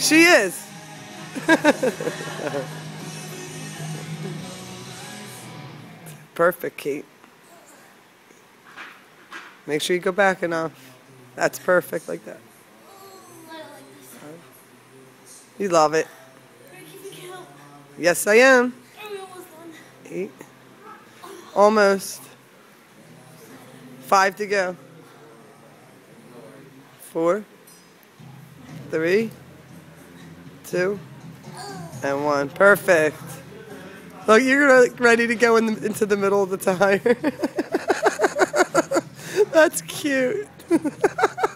She is. Perfect, Kate. Make sure you go back enough. That's perfect like that. You love it. Yes, I am. 8. Almost. 5 to go. 4, 3, 2, and 1. Perfect. Look, you're ready to go into the middle of the tire. That's cute.